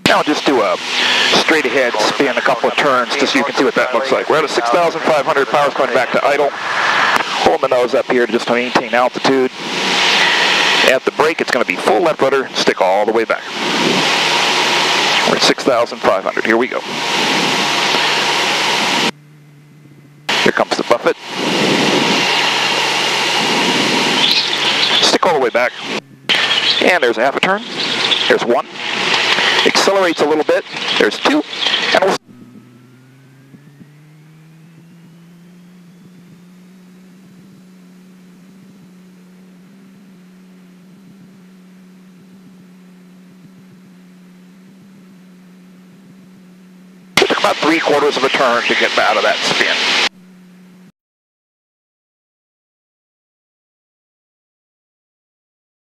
Now just do a straight ahead spin a couple of turns just so you can see what that looks like. We're at a 6,500, power's going back to idle. Hold the nose up here to just maintain altitude. At the brake, it's going to be full left rudder, stick all the way back. We're at 6,500, here we go. Here comes the buffet. Stick all the way back. And there's a half a turn. There's one. Accelerates a little bit. There's two. And we'll about 3/4 of a turn to get out of that spin.